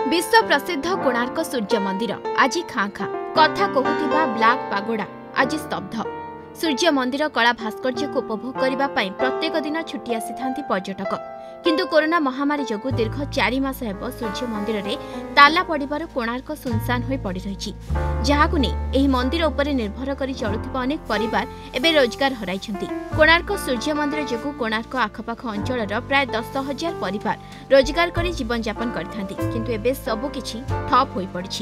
विश्व प्रसिद्ध कोणार्क सूर्य मंदिर आज खाँ खाँ कथा कहूथिबा ब्लैक पागोड़ा आज स्तब्ध। सूर्य मंदिर कला भास्कर्य को उपभोग करने प्रत्येक दिन छुट्टी आसी था पर्यटक, किंतु कोरोना महामारी जोगु दीर्घ 4 मास हेब सूर्य मंदिर रे ताला पड़िबार कोणार्क सुनसान होई पड़ी रही, जहाकु नै एही मंदिर उपरे निर्भर करी चलुथिबा अनेक परिवार एबे रोजगार हराइछन्ति। कोणार्क सूर्य मंदिर जोगु कोणार्क आखपाख अंचलर प्राय 10,000 परिवार रोजगार करी जीवन यापन करथांती, किंतु एबे सबु किछि ठप होई पड़छि।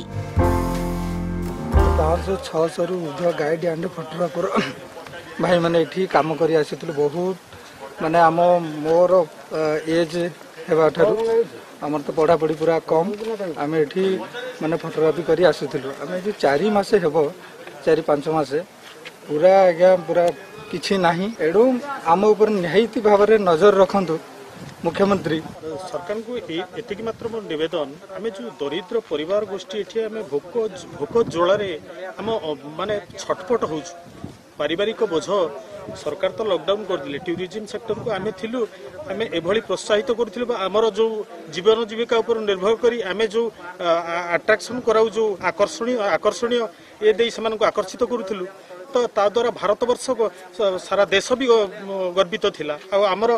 500-600 रु गाइड एंड फोटोग्राफर भाई मैंने ये कम कर बहुत माने आम मोर एज हेबा आमर तो पढ़ा पढ़ी पूरा कम आम ये माने फोटोग्राफी कर आसुलु आम 4 मास हेब 4-5 मास पूरा आज्ञा पूरा किछि नाही एडू आम ऊपर निहायती भाव नजर रखंतु मुख्यमंत्री सरकार को एतिक मात्र मोर निवेदन आम जो दरिद्र परिवार गोष्ठी ये भोक जोड़े आम माने छटपट हो पारिवारिक बोझ सरकार तो लॉकडाउन कर दिले। टूरिज्म सेक्टर को आमे थिलु आमे एभली प्रोत्साहित करथिलु हमर जो जीवन जीविका ऊपर निर्भर करी आमे जो अट्रैक्शन कराउ जो आकर्षणीय ए देई समान को आकर्षित करूथिलु, तो ता द्वारा भारतवर्ष सारा देश भी गर्वित थिला। आमर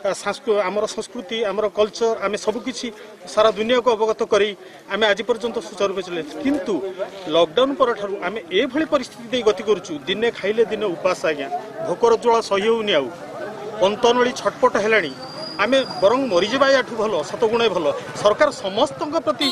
संस्कृति आमर कल्चर आमे सब किछि सारा दुनिया को अवगत करी आमे आज पर्यंत सुचारू चले, किंतु लॉकडाउन पर ठारू आमे ए भली परिस्थिति दे गति करूछु। दिने खाइले दिने उपास आज्ञा भोकर ज्वाला सही होउनी आउ अंतनली छटपट हेलाणी आमे बरंग मरीजा या भल शतगुणे भल सरकार समस्त प्रति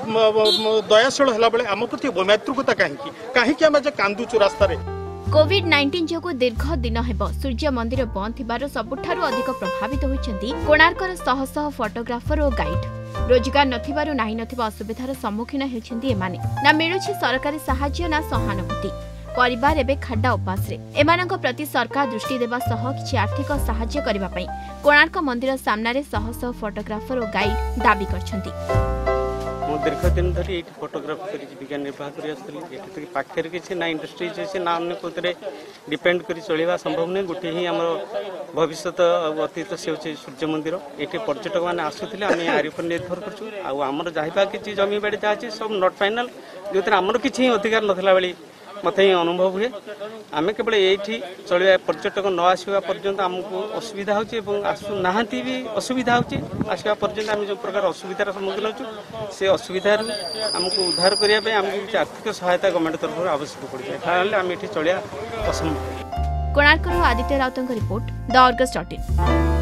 दयाशील होला बेले आम प्रति मैत्रुकता कहीं आम कांदुचु रास्तार। कोविड-19 जोगु दीर्घ दिन हेब सूर्य मंदिर बंद थिबार सबुठारु अधिक प्रभावित होइछन्ति कोणार्कर शह शह फोटोग्राफर और गाइड। रोजगार नथिबारु नाही नथिबा असुविधार सम्मुखीन हेउछन्ति एमाने, ना मिलुछि सरकारी सहाय्य ना सहानुभूति। परिवार एबे खाड्डा उपास रे एमानक प्रति सरकार दृष्टि देबा सह किछि आर्थिक सहाय्य करिबा पई कोणार्क मंदिर सामना रे शह शह फोटोग्राफर और गाइड दाबी करछन्ति। दीर्घ दिन धरी ये फोटोग्राफी कर जीविका निर्वाह कर पाखे किसी ना इंडस्ट्रीज अच्छे ना अन्य कौन डिपेंड कर चलवा संभव नहीं। गोटे ही आम भविष्य अतीत से सूर्य मंदिर ये पर्यटक मैंने आसूले आम यार पर निर्भर करमर जहाँ किसी जमी बाड़ी जहाँ अच्छे सब नट फाइनाल जो आमर किसी अधिकार नाला बेली मत ही अनुभव हुए। आम केवल ये चलवा पर्यटक न आसवा पर्यंत आमको असुविधा होना भी असुविधा होसवा पर्यंत आम जो प्रकार असुविधार सम्मुखीन हो से असुविधा आमको उद्धार करने आमको आर्थिक सहायता गवर्नमेंट तरफ आवश्यक पड़ जाए, आम ये चलिया असंभव। Konark Aditya Raut report the अर्गस.in।